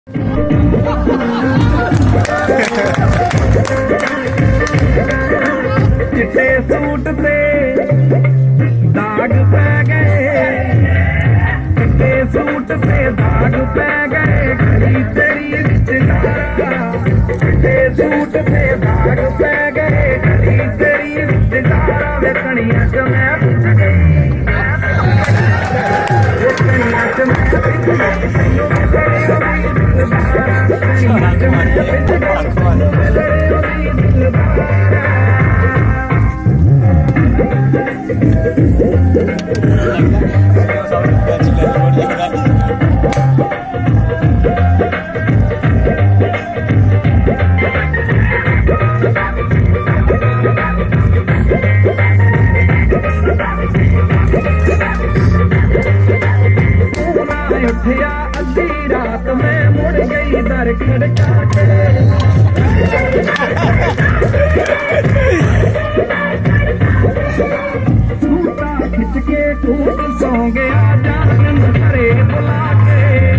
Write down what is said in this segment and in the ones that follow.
चिट्टे सूट पे दाग पै गए, चिट्टे सूट पे दाग पै गए, घड़ी तेरी रिश्तेदारा। चिट्टे सूट पे दाग पै गए, घड़ी तेरी रिश्तेदारा। वे कनिया च मैं पिछ गई, वे कनिया च मैं पिछ गई, तैनू तेरी ओदी दिलदारा। कनिया च मैं पिछ गई, तैनू तेरी ओदी दिलदारा। उठिया अद्धी रात में मुड़ गई दर खड़का के, सूटा खिंच के टूट सो गया जान घरे बुला के।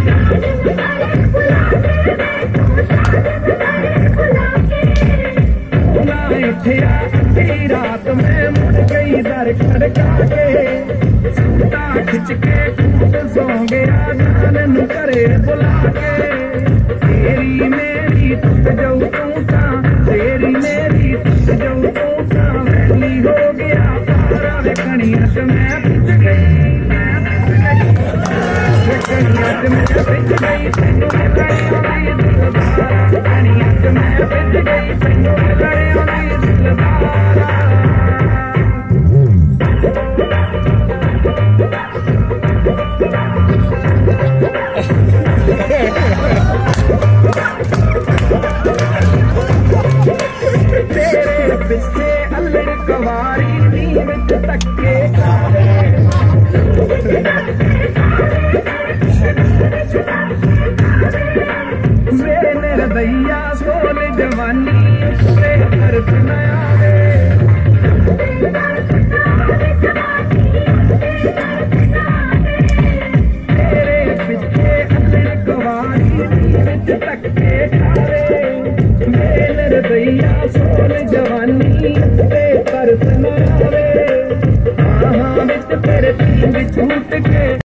उठिया अद्धी रात में मुड़ गई दर खड़का के, सूटा खिंच के टूट सो गया जान घरे बुला के। तेरी मेरी टूट जाऊ तू ता, तेरी मेरी टूट जाऊ तू ता, वैली हो गया पारा। वे कनिया च मैं पिछ गई, वे कनिया च मैं पिछ गई, तैनू तेरी ओदी दिलदारा। कनिया च मैं पिछ गई, तैनू तेरी